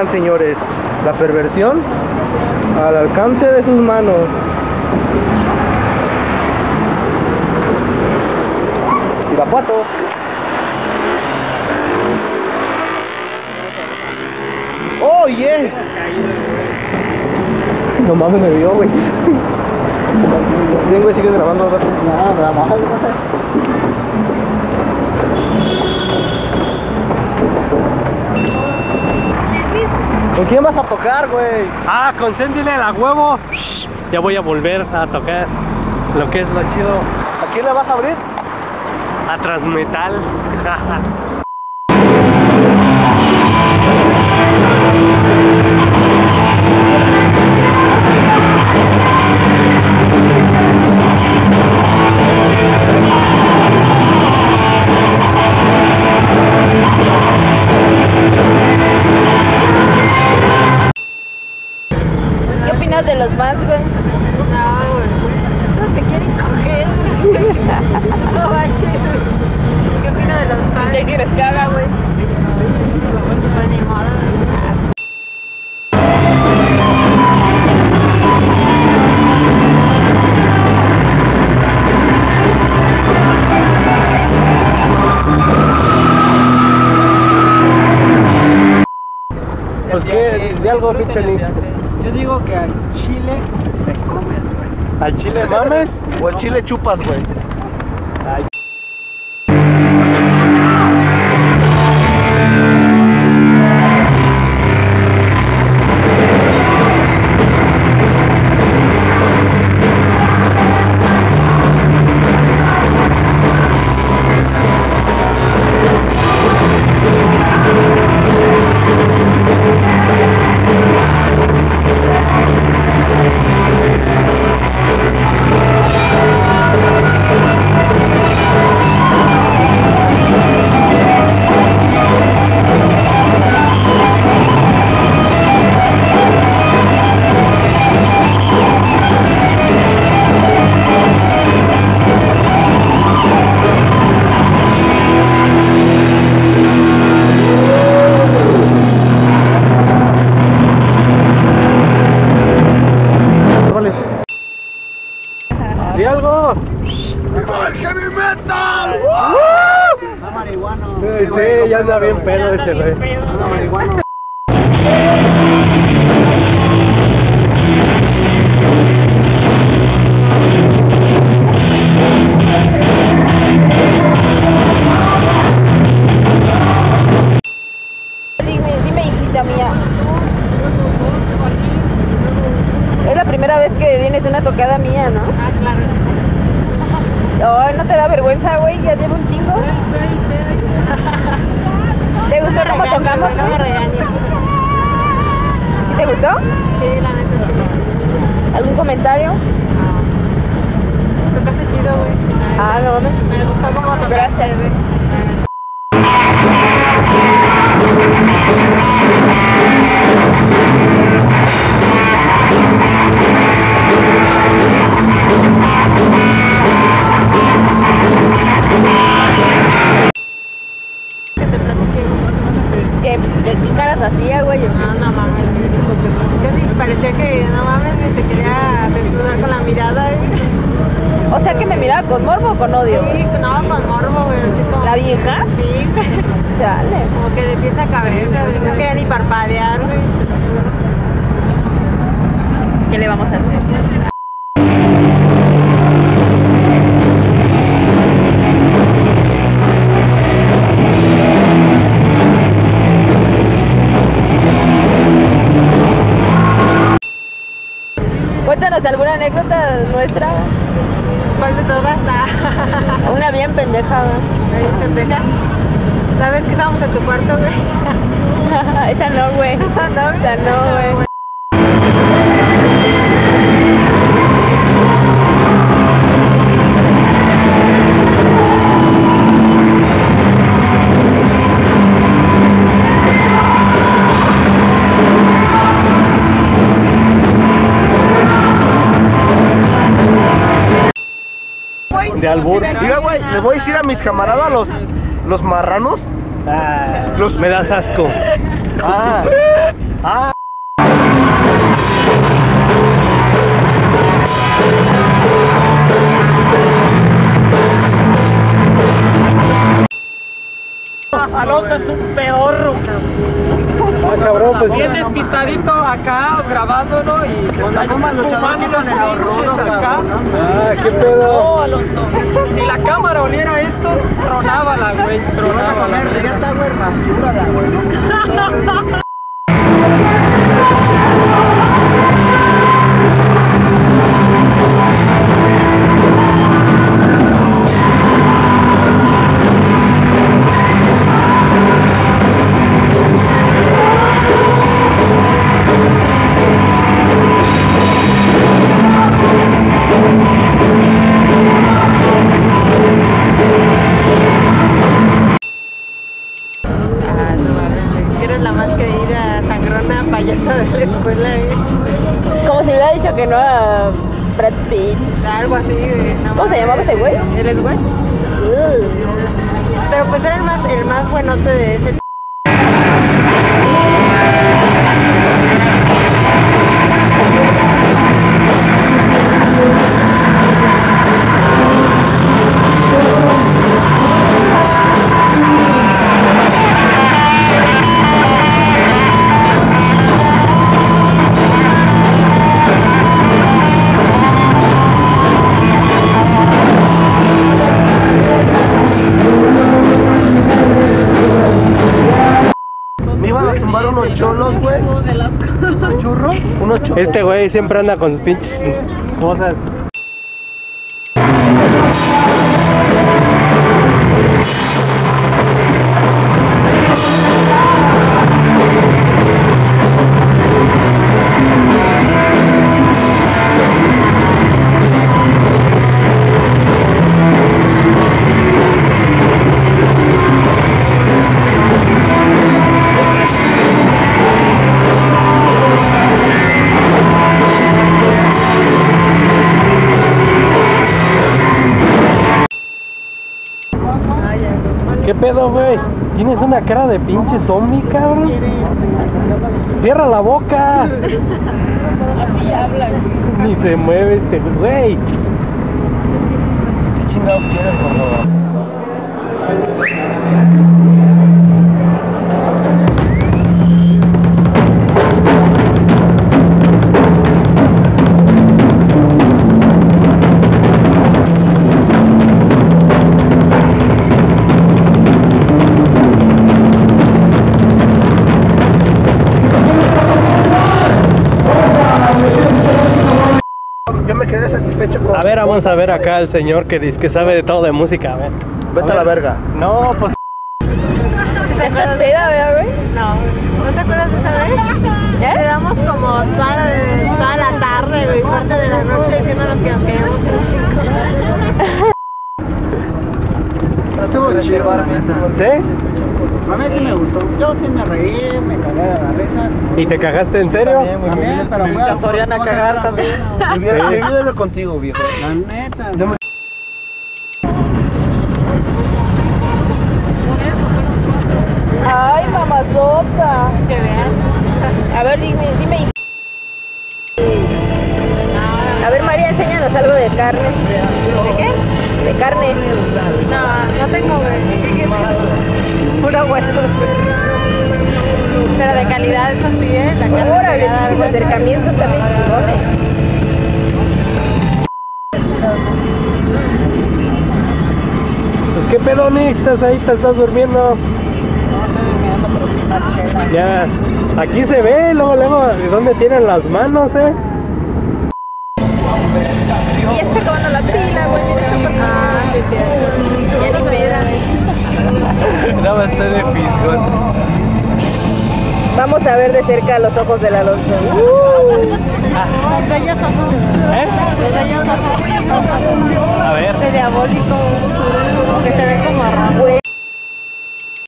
vean, señores, la perversión al alcance de sus manos. Irapuato. Oh, yeah. No mames, me vio, güey. Bien, güey, sigue grabando. No, nada más. ¿Con quién vas a tocar, güey? Ah, con Sentinel a huevo. Ya voy a volver a tocar lo que es lo chido. ¿A quién le vas a abrir? A Transmetal. De los fans, güey. No, güey. No te quieren coger. No manches. ¿Qué opinas de los fans? ¿Qué quieres que haga, güey? Pues ni modo. ¿Por qué? De algo, pinche. Yo digo que al chile te comes, güey. ¿Al chile mames o al chile chupas, güey? Ay. ¿Di algo? ¡Heavy metal! No marihuana. Sí, ya anda bien pedo ese, güey. No marihuana. Dime, hijita mía. Es la primera vez que vienes a una tocada mía, ¿no? Ah, claro. Oh, ¿no te da vergüenza, güey? Ya llevo un chingo. ¿Te gustó cómo tocamos? No me regañes. ¿Sí te gustó? Sí, la neta sí. ¿Algún comentario? Tocaste chido, güey. Ah, no, no. Me gustó cómo tocaste. Gracias, güey. Que te picaras así, güey. No mames. Yo sí parecía que, no mames, que te quería desnudar con la mirada, O sea que me miraba con morbo o con odio. Sí, no, con morbo, güey. Así como... ¿La vieja? Sí. Dale. Como que de pies a cabeza, güey. No quería ni parpadear, güey. ¿Qué le vamos a hacer? Cuéntanos alguna anécdota nuestra. ¿Cuál de todas? Una bien pendeja. Ahí pendeja. ¿Sabes que estábamos en tu cuarto, güey? Esa no, güey. Esa no, Esa no, güey. De albur. Diga, güey, le voy a decir a mis camaradas los marranos. Me das asco. Ah. Alonso es un pedorro, Ah, cabrón, pues. bien despistadito acá grabándolo y con la goma fumando en el horror acá. Ah, qué pedo. No, Alonso. Si la cámara oliera esto, tronábala, güey. Tronábala. Ya está, güey, rasúrala, güey. Como si hubiera dicho que no a Brad Pitt. Algo así. ¿Cómo se llamaba ese güey? ¿Él es güey? Pero pues era el más buenote de ese. Unos cholos, güey. ¿Churros? Unos cholos. Este güey siempre anda con pinches cosas. ¿Qué pedo, güey? Tienes una cara de pinche zombie, cabrón. Cierra la boca. Así habla. Ni se mueve este güey. ¿Qué chingados quieres, por favor? A ver, vamos a ver acá al señor que dice que sabe de todo de música, a ver. Vete a la verga. No, pues. ¿Te acuerdas de esa, güey? No. ¿No te acuerdas de esa vez? Quedamos como toda la tarde, güey, parte de la noche diciendo lo que nos queríamos Estuvo chido. ¿Sí? A mí sí me gustó. Yo sí me reí, me cagué de la risa. ¿Y te cagaste en serio? También, pero fue a Soriana a cagar también. Ayúdame contigo, viejo. La neta. Ay, mamazota. que vean. A ver, dime. A ver, María, enséñanos algo de carne. ¿De qué? De carne. No tengo, güey. ¿Qué quieres? Pura hueso. Pero de calidad, eso sí, ¿eh? La carne. Órale, tus acercamientos también chingones. Pues, ¿qué pedo, Nick? ¿Estás ahí? ¿Te estás durmiendo? Ya, aquí se ve, luego, ¿de dónde tienen las manos, Y está acabando la pila, güey. Ah, sí, cierto. Ya ni peda. No, estoy de pisón. Vamos a ver de cerca los ojos del Alonso.